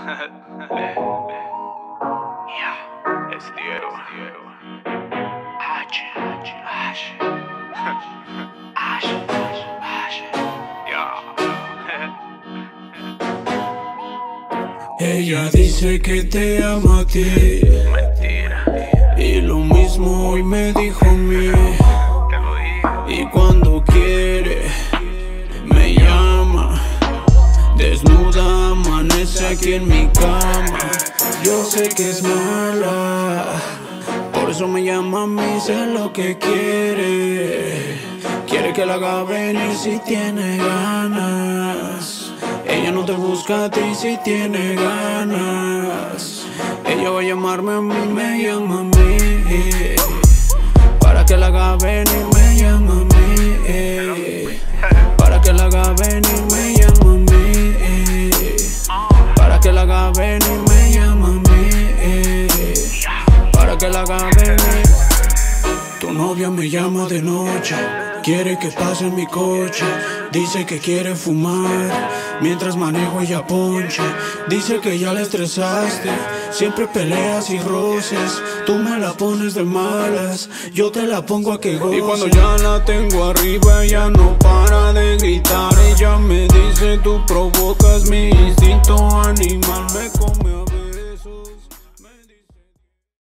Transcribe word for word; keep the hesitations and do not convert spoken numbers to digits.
Yeah, es Diego. H, H, H. H, H, H. Ella dice que te ama a ti. Mentira. Y lo mismo hoy me dijo a mí. Te lo dije. Y cuando quiere me llama. Desnuda amanece aquí en mi cama. Yo sé que es mala, por eso me llama a mí, sé lo que quiere. Quiere que la haga venir si tiene ganas. Ella no te busca a ti si tiene ganas. Ella va a llamarme a mí, me llama a mí. Para que la haga venir, me llama a mí. Para que la haga venir, me llama a mí. Para que la haga venir, me llama a mí. Para que la haga venir. Tu novia me llama de noche, quiere que pase en mi coche. Dice que quiere fumar mientras manejo ella ponche. Dice que ya la estresaste, siempre peleas y roces. Tú me la pones de malas, yo te la pongo a que goce. Y cuando ya la tengo arriba, ella no para de gritar. Ella me dice, tú provocas mi instinto animal, me como